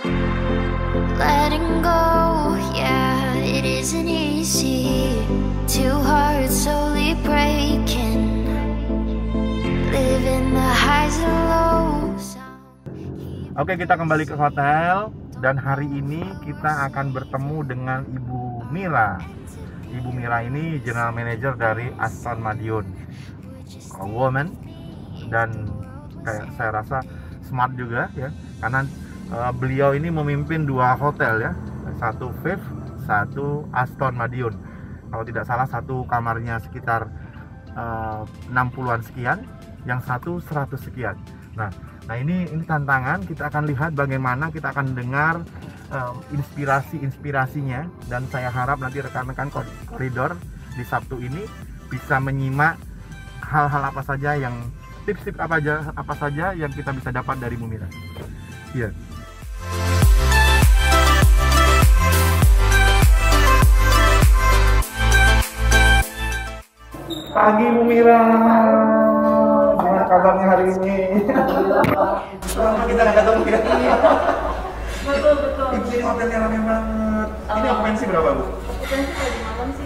Letting go, yeah, it isn't easy. Two hearts slowly breaking, living the highs and lows. Oke, kita kembali ke hotel dan hari ini kita akan bertemu dengan Ibu Mira. Ibu Mira ini General Manager dari Aston Madiun, a woman, dan kayak saya rasa smart juga ya, karena beliau ini memimpin dua hotel ya, satu Viv, satu Aston Madiun. Kalau tidak salah satu kamarnya sekitar 60-an sekian, yang satu 100 sekian. Nah ini tantangan. Kita akan lihat bagaimana, kita akan dengar inspirasinya, dan saya harap nanti rekan-rekan koridor di Sabtu ini bisa menyimak hal-hal apa saja yang tips-tips apa saja yang kita bisa dapat dari Bu Mira. Iya. Pagi Bu Mira, gimana kabarnya hari ini? Lama kita nggak ketemu ya? Betul. Ibu ini hotelnya ramai banget. Ini okupansi berapa Bu? Okupansi kalau di malam sih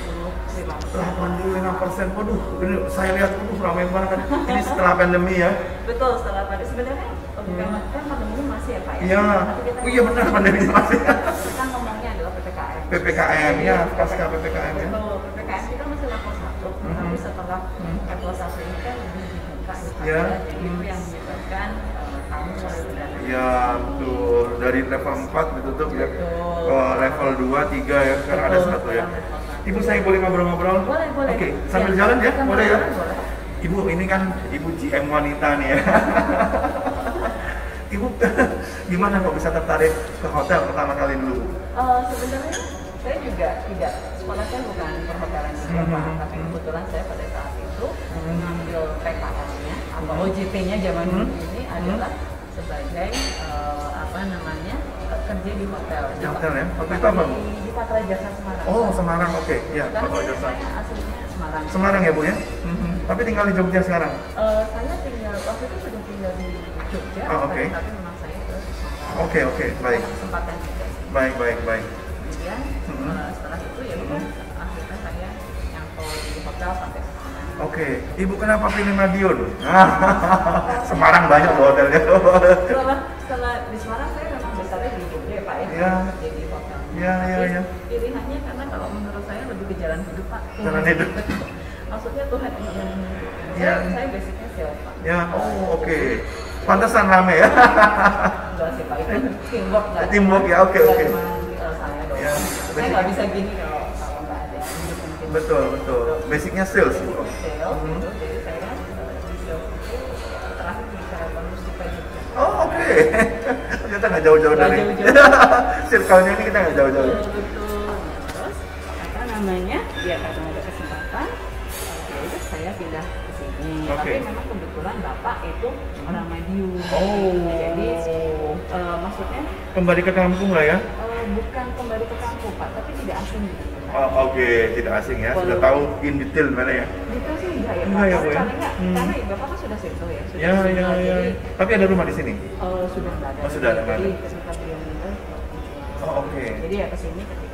85%. Waduh, ini saya lihat ramai banget. Ini setelah pandemi ya? Betul, setelah pandemi. Sebenarnya kan pandemi masih ya Pak ya? Iya. Oh iya benar, pandemi masih. Kita ngomongnya adalah PPKM. PPKM ya, pasca PPKM ya. Betul, PPKM kita masih level 1. Tapi setelah level 1 ini kan lebih dibuka gitu. Ya. Jadi itu yang menyebabkan kamu mulai berdana. Ya betul, dari level 4 ditutup ya ke level 2, 3 ya, sekarang ada 1 ya. Ibu, saya boleh ngobrol-ngobrol? Boleh. Oke, sambil jalan ya? Boleh ya? Boleh. Ibu, ini kan Ibu GM wanita nih ya. Ibu, gimana kok bisa tertarik ke hotel pertama kali dulu? Sebenarnya saya juga tidak, sekolah saya bukan perhotelan juga Pak, tapi kebetulan saya pada saat itu mengambil PKL-nya atau OJT-nya zaman dulu ini adalah sebagai kerja di hotel. Di hotel ya? Hotel itu apa Bu? Di Patra Jasa Semarang. Oh Semarang, oke. Ya, Patra Jasa. Saya aslinya Semarang. Semarang ya Bu ya? Tapi tinggal di Jogja sekarang? Saya tinggal, waktu itu sudah tinggal di Jogja, oke. tapi memang saya ke Semarang. Oke, baik. Kesempatan juga sih. Baik. Kemudian setelah itu ya udah akhirnya saya nyantol di hotel sampai sekarang. Oke, Ibu kenapa pilih Madiun? Semarang banyak loh hotelnya. Setelah di Semarang saya memang besarnya di Jogja Pak ya. Iya. Jadi hotel. Iya. Pilihannya karena kalau menurut saya lebih ke jalan hidup Pak. Jalan hidup. Maksudnya Tuhan yang Iya. saya basicnya sales Pak. Ya, oke. Pantesan rame ya. Enggak sih Pak, itu teamwork nggak? Teamwork ya, oke. Nggak cuma saya doang. Ya, Saya nggak bisa gini kalau nggak ada hidup mungkin. Betul. Basicnya sales. Sales gitu, jadi saya di sales itu terakhir di Karapan Mustika Jogja. Oh, oke. Ternyata nggak jauh-jauh dari. Circle-nya ini kita nggak jauh-jauh. Betul. Terus ya karena ada kesempatan, ya udah saya pindah ke sini. Oke. Tapi memang kebetulan Bapak itu orang Madiun. Oh. Jadi maksudnya Kembali ke kampung lah ya. bukan kembali ke kampung Pak, tapi tidak asing gitu. Oh, oke, tidak asing ya. Sudah tahu in detail mana ya? Detail sih enggak ya Pak. Enggak ya, Bu, ya? Paling enggak, karena Bapak kan sudah settle ya. Sudah Ya. Jadi, Tapi ada rumah di sini. sudah enggak ada. Oh, sudah ada, Jadi nggak ada. ketika beliau meninggal, Oh, oke. jadi ya kesini ketika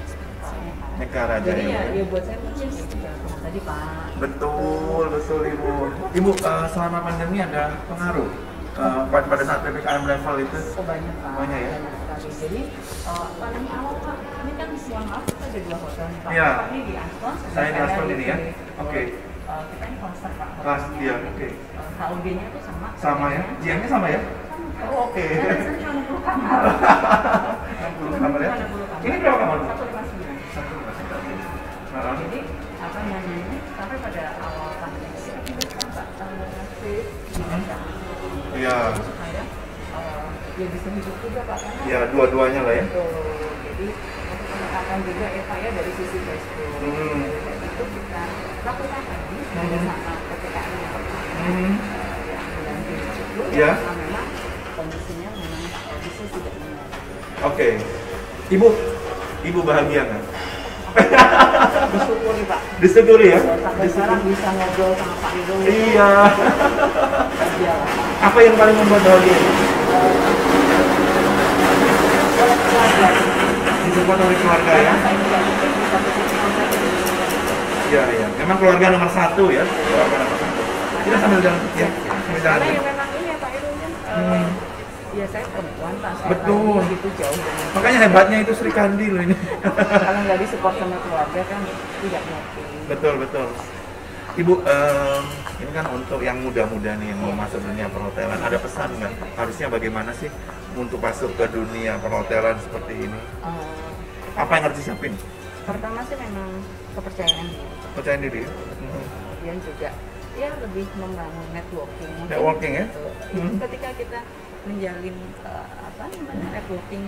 Nekar aja jadi ya. ya buat saya mungkin ya tadi Pak. Betul Ibu. Ibu, selama pandemi ada pengaruh pada saat PPKM level itu? Oh banyak Pak. Banyak ya? Sekali. Jadi pandemi awal Pak, ini kan siang maaf kita ada 2 hotel nih Pak. Iya. Bapak ini di Aston. Saya di Aston ini ya? Oke. Kita ini konser Pak. Kelas dia, oke. HOD-nya itu sama. Sama ya? GM-nya sama ya? Oh, oke. Saya cuma 60 kamar. 60 kamar ya? Ini berapa kamar? 159. Jadi apa namanya sampai pada awal pandemi kita Pak save di desa. Iya. Supaya dia bisa hidup juga Pak kan? Ya, dua-duanya lah ya. Jadi untuk meningkatkan juga ya Pak ya dari sisi cash flow. Jadi itu kita lakukan tadi bersama PPKM yang pertama yang bulan Juni itu. Ya. Karena memang kondisinya memang bisa tidak menyadari. Oke. Ibu bahagia nggak? Disyukuri Pak. Disyukuri ya? Sampai sekarang bisa ngobrol sama Pak Ridho. Iya. Iya. Apa yang paling membuat bahagia? kategori keluarga ya. Saya juga mungkin di satu sisi saya jadi Iya, iya. Memang keluarga nomor satu ya. Keluarga nomor satu. Kita sambil jalan ya. Sambil jalan. karena yang memang ini ya Pak Irul kan, ya saya perempuan Pak, saya Betul. tahu gitu jauh dengan Makanya hebatnya itu Sri Kandi loh ini. kalau nggak disupport sama keluarga kan tidak mungkin. Betul, betul. Ibu, ini kan untuk yang muda-muda nih yang mau masuk dunia perhotelan, ada pesan nggak? Harusnya bagaimana sih untuk masuk ke dunia perhotelan seperti ini? Apa yang harus disiapin? Pertama sih memang kepercayaan diri, Percaya diri? kemudian juga ya lebih membangun networking. Mungkin Networking ya? gitu. Itu ketika kita menjalin apa namanya networking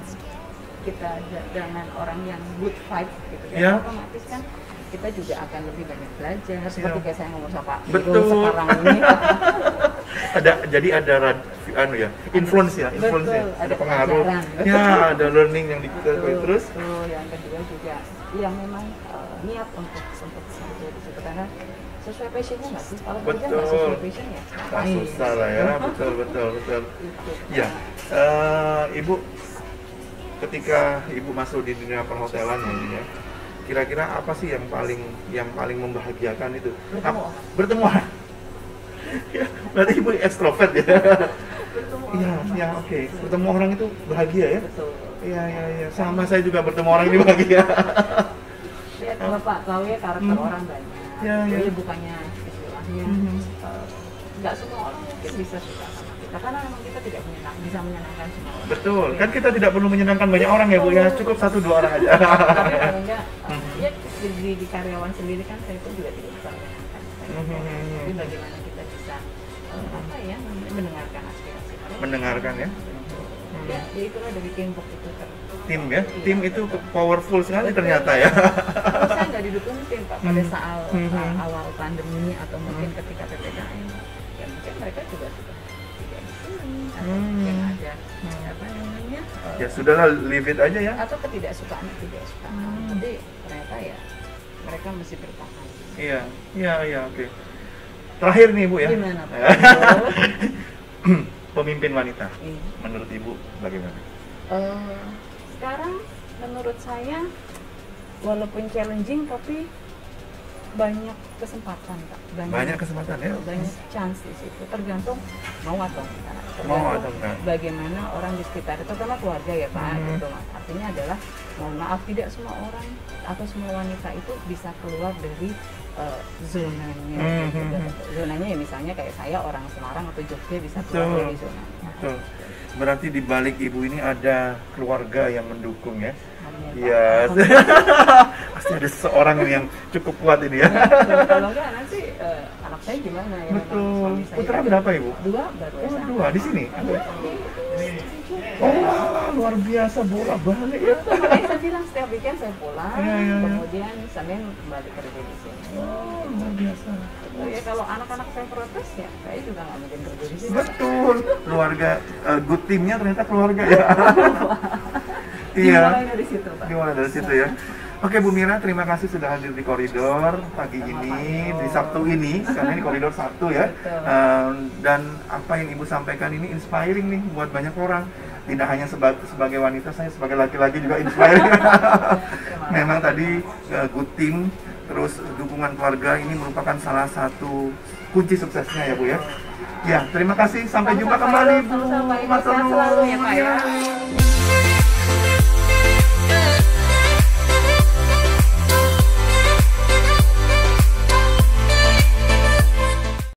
dengan orang yang good vibe gitu Ya. kan, otomatis kan kita juga akan lebih banyak belajar seperti kayak saya ngomong sama Pak Betul. Irul sekarang ini. Jadi ada influence ya, Betul, ada ada pengaruh. pelajaran. Ya, ada learning yang diketahui terus. Betul, yang kedua juga yang memang niat untuk sampai di situ karena sesuai passionnya nggak sih? Kalau kerja nggak Betul. sesuai passion ya Tak ngapain? susah lah ya, betul. Itu. Ya, Ibu, ketika Ibu masuk di dunia perhotelan ya, kira-kira apa sih yang paling membahagiakan itu? Bertemu orang. Ya, berarti Ibu ekstrovert ya? Iya, oke. Bertemu orang itu bahagia ya? Betul. Iya. Sama saya juga bertemu orang ini bahagia. Ya kalau Pak tahu ya karakter orang banyak. Ya. Jadi bukannya istilahnya nggak semua orang mungkin bisa suka sama kita karena memang kita tidak bisa menyenangkan semua orang. Betul, kan kita tidak perlu menyenangkan banyak orang ya Bu ya, cukup 1-2 orang aja. Tapi paling enggak ya di karyawan sendiri kan saya pun juga tidak bisa menyenangkan. Jadi bagaimana kita bisa mendengarkan aspirasi mereka. Mendengarkan ya. Ya itulah dari teamwork itu kan. Tim ya, tim itu powerful sekali ternyata ya. Kalau saya nggak didukung tim Pak pada saat awal pandemi atau mungkin ketika PPKM, ya mungkin mereka juga sudah tidak di sini atau mungkin ada apa namanya Ya sudahlah, leave it aja ya. atau ketidaksukaan. Jadi ternyata ya mereka mesti bertahan. Iya, oke. Terakhir nih Bu ya. Gimana Pak? Pemimpin wanita, Iya. menurut Ibu bagaimana? Sekarang menurut saya walaupun challenging tapi banyak kesempatan Pak. Banyak kesempatan ya? Banyak chance di situ. Tergantung mau atau enggak. Mau atau enggak. Bagaimana orang di sekitar, terutama keluarga ya Pak. Gitu. Artinya adalah mohon maaf tidak semua orang atau semua wanita itu bisa keluar dari zonanya. Zonanya ya misalnya kayak saya orang Semarang atau Jogja bisa keluar dari zonanya. Betul. Berarti di balik Ibu ini ada keluarga yang mendukung ya. Amin, Pak. Iya. Pasti ada seseorang yang cukup kuat ini ya. Kalau enggak nanti anak saya gimana ya? Betul. Suami saya Putra kan berapa Ibu? 2 baru Oh, SMA. 2 di sini. Oh, luar biasa bolak-balik ya. Makanya saya bilang setiap weekend saya pulang, Iya. kemudian Senin kembali kerja di sini. Oh, luar biasa. Ya kalau anak-anak saya protes ya, saya juga nggak mungkin kerja di sini. Betul. Keluarga good teamnya ternyata keluarga ya. Iya. Dimulai dari situ Pak. Gimana dari situ ya? Oke Bu Mira, terima kasih sudah hadir di koridor pagi ini, di Sabtu ini, karena ini koridor Sabtu ya. Dan apa yang Ibu sampaikan ini inspiring nih buat banyak orang. Tidak hanya sebagai wanita, saya sebagai laki-laki juga inspiring. Memang tadi good team, terus dukungan keluarga ini merupakan salah satu kunci suksesnya ya Bu ya. Ya, terima kasih. Sampai jumpa kembali Bu. Sama-sama, Pak. Sehat selalu ya Pak ya.